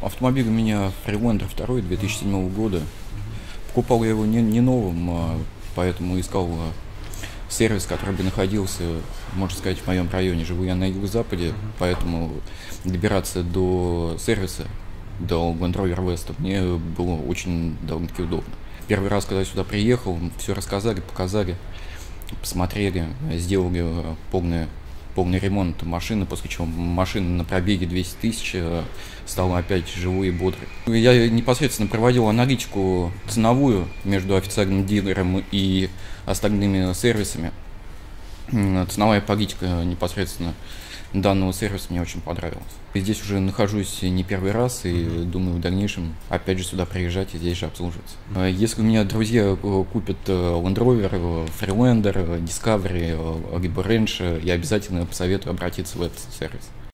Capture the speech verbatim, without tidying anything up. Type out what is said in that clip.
Автомобиль у меня Freelander два две тысячи седьмого года. Покупал я его не, не новым, а поэтому искал а, сервис, который бы находился, можно сказать, в моем районе. Живу я на юго-западе, поэтому добираться до сервиса, до Land Rover West, мне было очень довольно-таки удобно. Первый раз, когда я сюда приехал, все рассказали, показали, посмотрели, сделали полное полный ремонт машины, после чего машина на пробеге двести тысяч стала опять живой и бодрой. Я непосредственно проводил аналитику ценовую между официальным дилером и остальными сервисами. Ценовая политика непосредственно данного сервиса мне очень понравилась. Здесь уже нахожусь не первый раз и думаю в дальнейшем опять же сюда приезжать и здесь же обслуживаться. Если у меня друзья купят Land Rover, Freelander, Discovery, либо Range, я обязательно посоветую обратиться в этот сервис.